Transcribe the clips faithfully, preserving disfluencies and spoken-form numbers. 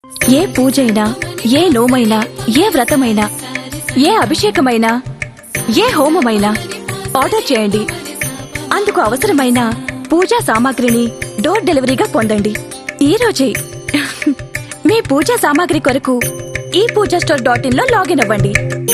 ఏ పూజైనా, ఏ నోమైనా, ఏ వ్రతమైనా, ఏ అభిషేకమైనా, ఏ హోమమైనా ఆర్డర్ చేయండి. అందుకు అవసరమైన పూజా సామాగ్రిని డోర్ డెలివరీగా పొందండి. ఈ రోజే మీ పూజా సామాగ్రి కొరకు ఈ పూజా స్టోర్ డాట్ ఇన్ లో లాగిన్ అవ్వండి.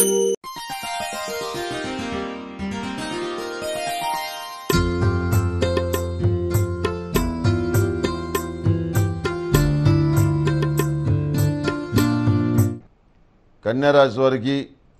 కన్యారాశి వారికి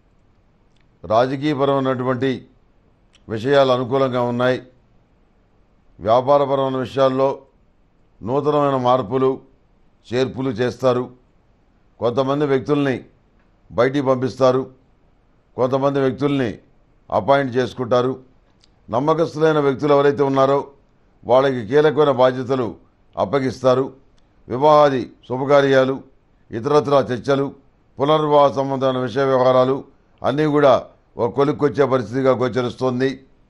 రాజకీయపరమైనటువంటి విషయాలు అనుకూలంగా ఉన్నాయి. వ్యాపారపరమైన విషయాల్లో నూతనమైన మార్పులు చేర్పులు చేస్తారు. కొంతమంది వ్యక్తుల్ని బయటికి పంపిస్తారు, కొంతమంది వ్యక్తుల్ని అపాయింట్ చేసుకుంటారు. నమ్మకస్తులైన వ్యక్తులు ఎవరైతే ఉన్నారో వాళ్ళకి కీలకమైన బాధ్యతలు అప్పగిస్తారు. వివాహాది శుభకార్యాలు, ఇతరత్రా చర్చలు, పునర్వివాహ సంబంధమైన విషయ వ్యవహారాలు అన్నీ కూడా ఒక కొలిక్కొచ్చే పరిస్థితిగా గోచరిస్తోంది.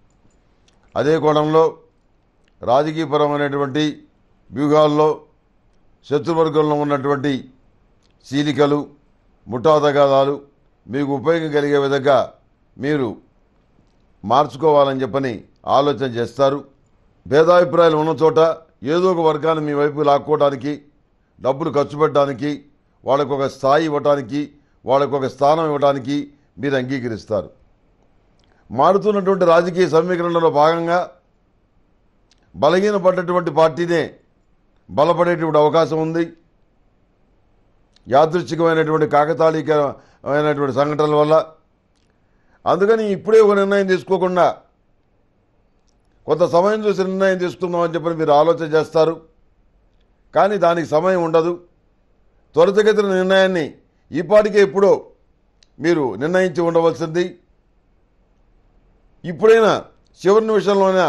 అదే కోణంలో రాజకీయపరమైనటువంటి వ్యూహాల్లో శత్రువర్గంలో ఉన్నటువంటి చీలికలు, ముఠాతగాదాలు మీకు ఉపయోగం కలిగే విధంగా మీరు మార్చుకోవాలని చెప్పని ఆలోచన చేస్తారు. భేదాభిప్రాయాలు ఉన్న చోట ఏదో ఒక వర్గాన్ని మీ వైపు లాక్కోవడానికి, డబ్బులు ఖర్చు పెట్టడానికి, వాళ్ళకు ఒక స్థాయి ఇవ్వడానికి, వాళ్ళకు ఒక స్థానం ఇవ్వడానికి మీరు అంగీకరిస్తారు. మారుతున్నటువంటి రాజకీయ సమీకరణలో భాగంగా బలహీనపడ్డటువంటి పార్టీనే బలపడేటువంటి అవకాశం ఉంది. యాదృచ్ఛికమైనటువంటి కాకతాళీకమైనటువంటి సంఘటనల వల్ల. అందుకని ఇప్పుడే ఒక నిర్ణయం తీసుకోకుండా కొంత సమయం చూసి నిర్ణయం తీసుకుందామని చెప్పని మీరు ఆలోచన చేస్తారు. కానీ దానికి సమయం ఉండదు. త్వరితగతిన నిర్ణయాన్ని ఈపాటికే ఎప్పుడో మీరు నిర్ణయించి ఉండవలసింది. ఇప్పుడైనా చివరి నిమిషంలోనే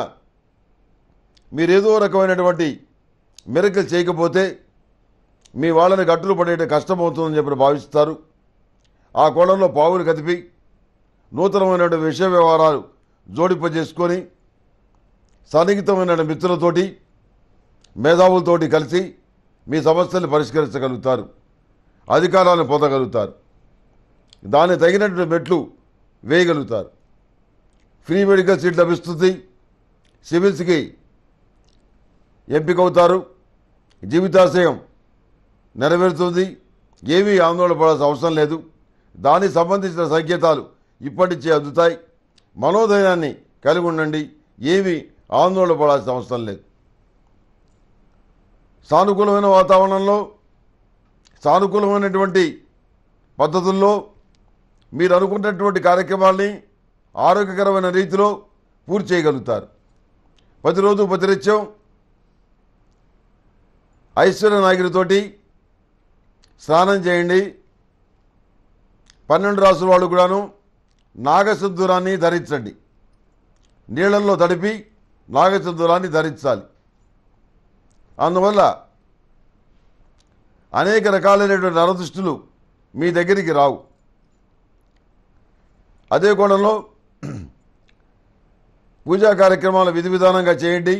మీరు ఏదో రకమైనటువంటి మిరకలు చేయకపోతే మీ వాళ్ళని గట్టులు పడేట కష్టమవుతుందని చెప్పి భావిస్తారు. ఆ కోణంలో పావులు కదిపి నూతనమైనటువంటి విషయ వ్యవహారాలు జోడింపజేసుకొని సన్నిహితమైన మిత్రులతోటి, మేధావులతోటి కలిసి మీ సమస్యలు పరిష్కరించగలుగుతారు, అధికారాన్ని పొందగలుగుతారు, దానికి తగినటువంటి మెట్లు వేయగలుగుతారు. ఫ్రీ మెడికల్ సీట్ లభిస్తుంది. సివిల్స్కి ఎంపిక అవుతారు. జీవితాశయం నెరవేరుతుంది. ఏమీ ఆందోళన పడాల్సిన అవసరం లేదు. దానికి సంబంధించిన సంకేతాలు ఇప్పటి నుంచే అందుతాయి. మనోధైర్యాన్ని కలిగి ఉండండి. ఏమీ ఆందోళన పడాల్సిన అవసరం లేదు. సానుకూలమైన వాతావరణంలో, సానుకూలమైనటువంటి పద్ధతుల్లో మీరు అనుకున్నటువంటి కార్యక్రమాల్ని ఆరోగ్యకరమైన రీతిలో పూర్తి చేయగలుగుతారు. ప్రతిరోజు ప్రతినిత్యం ఐశ్వర్య నాగిరితోటి స్నానం చేయండి. పన్నెండు రాసుల వాళ్ళు కూడాను నాగసింధూరాన్ని ధరించండి. నీళ్లలో తడిపి నాగసింధూరాన్ని ధరించాలి. అందువల్ల అనేక రకాలైనటువంటి నరదృష్టులు మీ దగ్గరికి రావు. అదే కోణంలో పూజా కార్యక్రమాలు విధి విధానంగా చేయండి.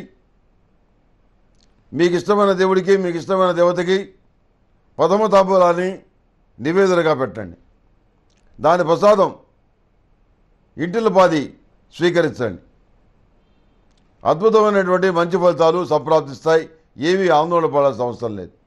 మీకు ఇష్టమైన దేవుడికి, మీకు ఇష్టమైన దేవతకి ప్రథమ తాంబూలాన్ని నివేదనగా పెట్టండి. దాని ప్రసాదం ఇంటిలో పాది స్వీకరించండి. అద్భుతమైనటువంటి మంచి ఫలితాలు సంప్రాప్తిస్తాయి. ఏమీ ఆందోళన పడాల్సిన అవసరం లేదు.